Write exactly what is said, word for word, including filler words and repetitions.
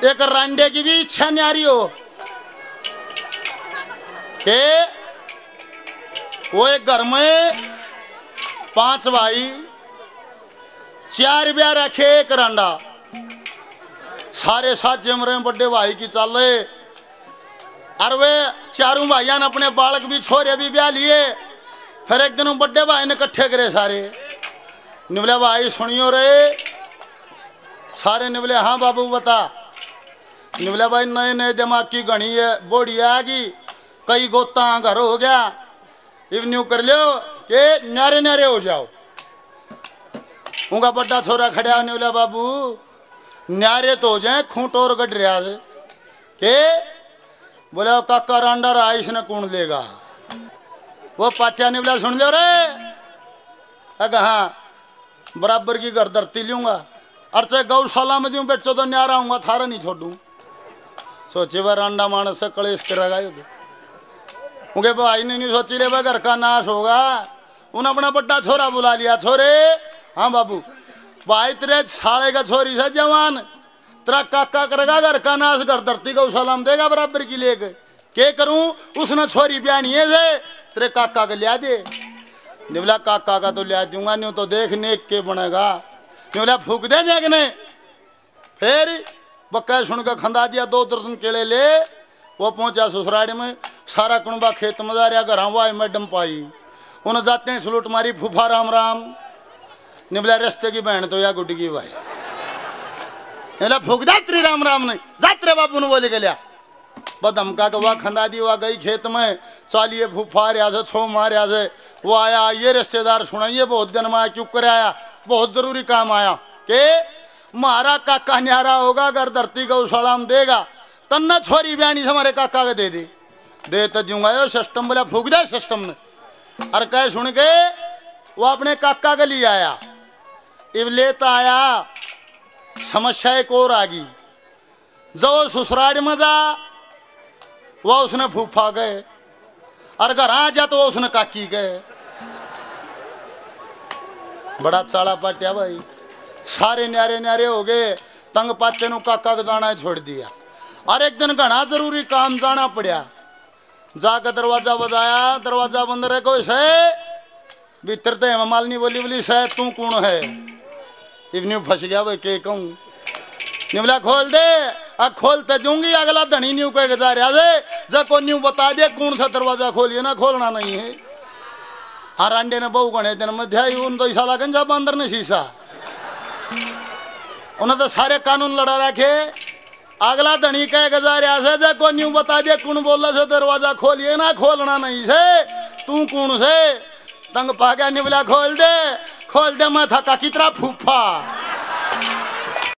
एक रांडे की भी इच्छा न्यारी हो के वो एक घर में पांच भाई चार ब्याह रखे एक रांडा सारे साथ जम रहे बड़े भाई की चल रहे और वे चारों भाइयों ने अपने बालक भी छोरे भी ब्याह लिए। फिर एक दिन बड़े भाई ने इकट्ठे करे सारे निबले भाई सुनियो रे सारे निबले हाँ बाबू बता। निबले भाई नए नए दिमाग की घनी है बोड़ी आगी कई गोता घर हो गया इव न्यू कर लो के न्यारे न्यारे हो जाओ। उनका बड़ा छोरा खड़ा निबले बाबू न्यारे तो हो जाए खूंट और गढ़ रहा से के बोले काका रांडा रहा इसने कौन लेगा। वो पाटिया निबला सुन लो रे अगर हाँ बराबर की घर धरती लूंगा और चाहे गौशाला में दूं बेचो तो न्यारा आऊंगा थारा नहीं छोड़ूं। सोचे वह रांडा मानस से कलेश करेगा ये तो उनके भाई ने नहीं सोची रे वह घर का नाश होगा। उन्हें अपना बड़ा छोरा बुला लिया छोरे हाँ बाबू भाई तेरे साले का छोरी से जवान तेरा काका करेगा घर का नाश घर धरती गौशाला में देगा बराबर की लेके के करूं उसने छोरी प्यानी है से तेरे काका के लिया दे। निबला काका का तो लिया दूंगा नहीं तो देख नेक के बनेगा। निबला फूक दे नेक ने फिर बक्का सुन कर खंदा दिया दो दर्जन केले ले वो पहुंचा ससुराड़ी में सारा कुंबा खेत में जा रहा घर हुआ मैडम पाई उन्हें जाते हैं सलूट मारी फूफा राम राम। निबला रस्ते की बहन तो या गुड्डी की भाई निबला फूक दे त्रि राम राम नहीं जात्रे बाबू ने बोले के लिया बदमका के वह खंदा दी वह गई खेत में चालिए फूफा रहा से छो मारिया से वो आया ये रिश्तेदार सुनाइए बहुत दिन में आया क्यों कर आया बहुत जरूरी काम आया के मारा काका न्यारा होगा अगर धरती गौशाला में देगा तन्ना छोरी बयानी से हमारे काका के दे दे दे तो दूंगा यो सिस्टम बोला फूक दे सिस्टम ने और कह सुन के वो अपने काका के लिए आया इब लेता आया समस्या एक और आ गई जो ससुराल में जा वह उसने फूफा गए और घर आ जा तो वो उसने काकी गए। बड़ा चाला पाटिया भाई सारे न्यारे न्यारे हो गए तंग पाते नु काका को जाना छोड़ दिया। और एक दिन घना जरूरी काम जाना पड़ा जाकर दरवाजा बजाया दरवाजा बंद रहे कोई से भीतर तो हेमा मालिनी बोली बोली से तू कौन है इवन्यू फंस गया भाई के कहूँ निबला खोल दे आ खोलते दूंगी अगला धनी न्यू कह जा रहा से जब को न्यू बता दे कौन सा दरवाजा खोलिए ना खोलना नहीं है। हाँ रांडे ने बहु गणे दिन मध्या उन तो ईसा लगन जब अंदर ने शीशा उन्हें तो सारे कानून लड़ा रखे अगला धनी कह जा रहा से जब को न्यू बता दे कौन बोला से दरवाजा खोलिए ना खोलना नहीं से तू कौन से तंग पा गया निबला खोल दे खोल दे मैं था का कितना फूफा